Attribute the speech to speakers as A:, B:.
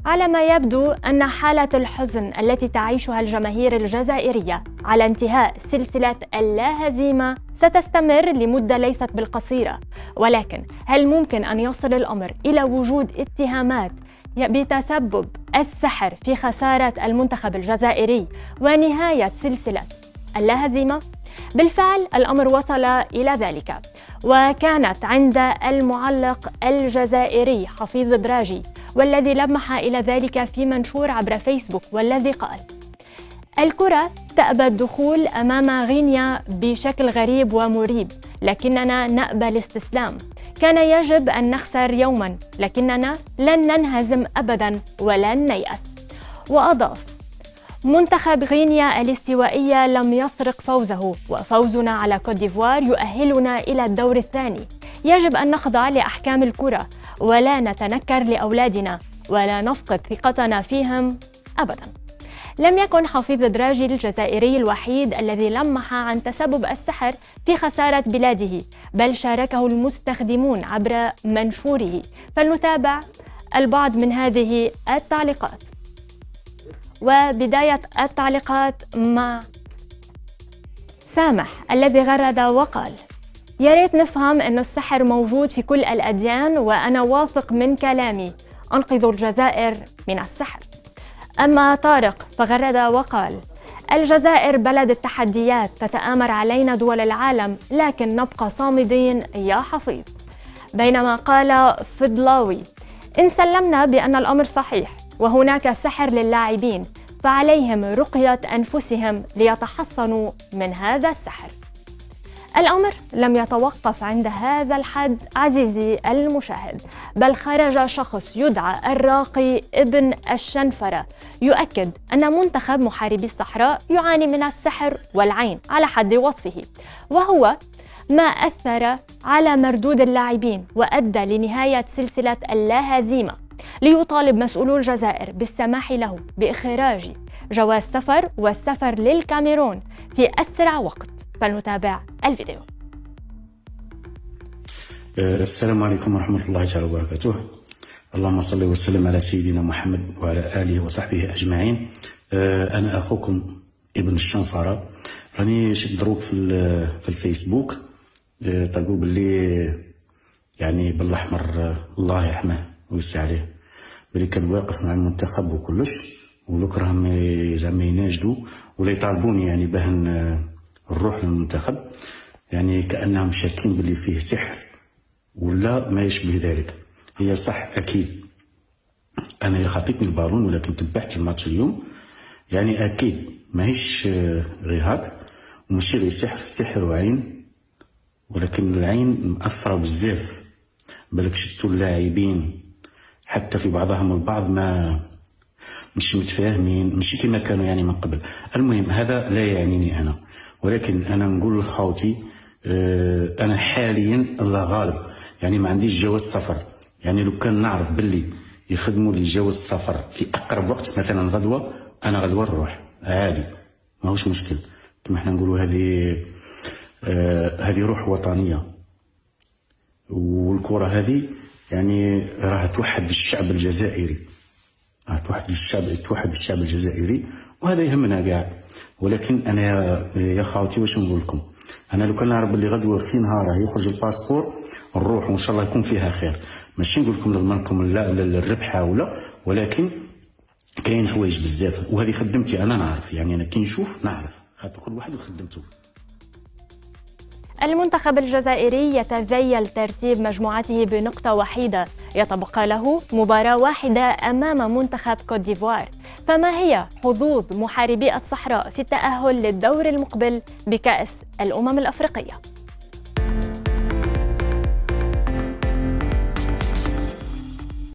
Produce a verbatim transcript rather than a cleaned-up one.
A: على ما يبدو أن حالة الحزن التي تعيشها الجماهير الجزائرية على انتهاء سلسلة اللا هزيمة ستستمر لمدة ليست بالقصيرة، ولكن هل ممكن أن يصل الأمر إلى وجود اتهامات بتسبب السحر في خسارة المنتخب الجزائري ونهاية سلسلة اللا هزيمة؟ بالفعل الأمر وصل إلى ذلك، وكانت عند المعلق الجزائري حفيظ دراجي، والذي لمح إلى ذلك في منشور عبر فيسبوك، والذي قال: الكرة تأبى الدخول أمام غينيا بشكل غريب ومريب، لكننا نأبى الاستسلام. كان يجب أن نخسر يوما، لكننا لن ننهزم أبدا ولن نيأس. وأضاف: منتخب غينيا الاستوائية لم يسرق فوزه، وفوزنا على كوت ديفوار يؤهلنا إلى الدور الثاني. يجب أن نخضع لأحكام الكرة ولا نتنكر لأولادنا ولا نفقد ثقتنا فيهم أبدا. لم يكن حفيظ دراجي الجزائري الوحيد الذي لمح عن تسبب السحر في خسارة بلاده، بل شاركه المستخدمون عبر منشوره. فلنتابع البعض من هذه التعليقات. وبداية التعليقات مع سامح الذي غرد وقال: يا ريت نفهم أن السحر موجود في كل الأديان، وأنا واثق من كلامي، أنقذوا الجزائر من السحر. أما طارق فغرد وقال: الجزائر بلد التحديات، تتآمر علينا دول العالم، لكن نبقى صامدين يا حفيظ. بينما قال فضلاوي: إن سلمنا بأن الأمر صحيح وهناك سحر للاعبين، فعليهم رقية أنفسهم ليتحصنوا من هذا السحر. الأمر لم يتوقف عند هذا الحد عزيزي المشاهد، بل خرج شخص يدعى الراقي ابن الشنفرة يؤكد أن منتخب محاربي الصحراء يعاني من السحر والعين على حد وصفه، وهو ما أثر على مردود اللاعبين وأدى لنهاية سلسلة اللا هزيمة، ليطالب مسؤولو الجزائر بالسماح له بإخراج جواز سفر والسفر للكاميرون في أسرع وقت. فلنتابع الفيديو.
B: السلام عليكم ورحمة الله تعالى وبركاته. اللهم صل وسلم على سيدنا محمد وعلى آله وصحبه أجمعين. أنا أخوكم ابن الشنفرة، راني شد دروك في في الفيسبوك. تلقوا باللي يعني بالأحمر الله يرحمه ويوسع عليه، بلي كان واقف مع المنتخب وكلش، ولوك راهم زعما يناشدوا ولا يطالبوني يعني باه نروح للمنتخب، يعني كأنهم شاكين باللي فيه سحر ولا ما يشبه ذلك. هي صح أكيد أنا خاطيتني البالون، ولكن تبعت الماتش اليوم، يعني أكيد ماهيش غير هاك وماشي غير سحر، سحر وعين، ولكن العين مأثرة بزاف. بالك شتو اللاعبين حتى في بعضهم البعض ما مش متفاهمين، مش كما كانوا يعني من قبل. المهم هذا لا يعنيني أنا، ولكن أنا نقول لخوتي اه أنا حاليا الله غالب، يعني ما عنديش جواز سفر. يعني لو كان نعرف باللي يخدموا لي جواز سفر في أقرب وقت، مثلا غدوة، أنا غدوة نروح عادي، ماهوش مشكل. كما احنا نقولوا هذه اه هذه روح وطنية، والكرة هذه يعني راح توحد الشعب الجزائري، راح توحد الشعب توحد الشعب الجزائري، وهذا يهمنا كاع. ولكن انا يا خاوتي واش نقول لكم، انا لو كان نعرف بلي غدوه في نهار يخرج الباسبور نروح وان شاء الله يكون فيها خير. ماشي نقول لكم نضمنكم لا الربحه ولا، ولكن كاين حوايج بزاف، وهذه خدمتي انا نعرف، يعني انا كي نشوف نعرف، خاطر كل واحد وخدمته.
A: المنتخب الجزائري يتذيل ترتيب مجموعته بنقطة وحيدة، يتبقى له مباراة واحدة أمام منتخب كوت ديفوار. فما هي حظوظ محاربي الصحراء في التأهل للدور المقبل بكأس الأمم الأفريقية؟